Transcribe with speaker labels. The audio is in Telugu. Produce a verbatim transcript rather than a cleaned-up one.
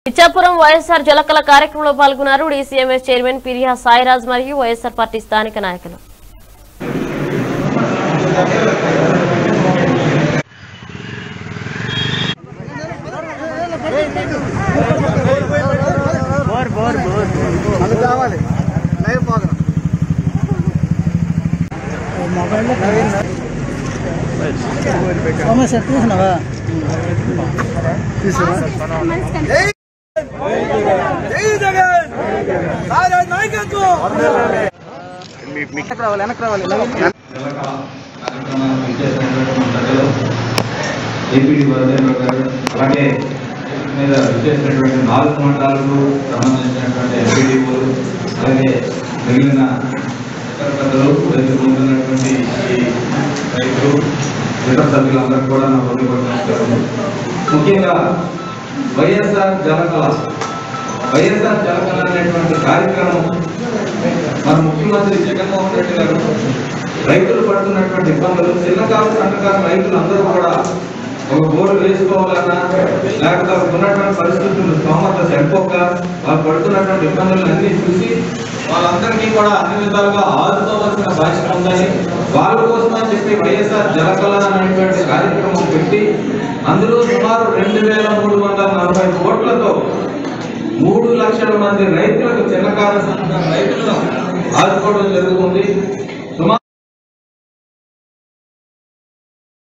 Speaker 1: ఇచ్చాపురం వైఎస్ఆర్ జలకళ కార్యక్రమంలో పాల్గొన్నారు డీసీఎంఎస్ చైర్మన్ పిరియా సాయిరాజ్ మరియు వైఎస్ఆర్ పార్టీ స్థానిక నాయకులు.
Speaker 2: అలాగే మీద విచ్చేసినటువంటి నాలుగు మండలాలకు సంబంధించినటువంటి ఎంపీడీఓలు అలాగే మిగిలిన పెద్దలు ఎదుర్కొంటున్నటువంటి ఈ రైతులు ఇతర సభ్యులందరూ కూడా నా హృదయపూర్వక ముఖ్యంగా వైఎస్ఆర్ జలకళ వైఎస్ఆర్ జలకళ అనేటువంటి కార్యక్రమం మన ముఖ్యమంత్రి జగన్మోహన్ రెడ్డి గారు రైతులు పడుతున్నటువంటి ఇబ్బందులు చిన్నకారు సన్నకారు రైతులు అందరూ కూడా ఒక బోర్డు వేసుకోవాలన్నా లేకపోతే ఉన్నటువంటి పరిస్థితులు స్తోమత సరిపోక వాళ్ళు పడుతున్నటువంటి ఇబ్బందులను అన్ని చూసి వాళ్ళందరికీ కూడా అన్ని విధాలుగా ఆదుకోవాల్సిన బాధ్యత ఉందని వాళ్ళ కోసం అని చెప్పి వైఎస్ఆర్ జలకళ అనేటువంటి కార్యక్రమం పెట్టి అందులో సుమారు రెండు వేల మూడు వందల నలభై కోట్లతో మూడు లక్షల మంది రైతులకు చిన్నకారు సన్నకారు రైతులను ఆదుకోవడం జరుగుతుంది.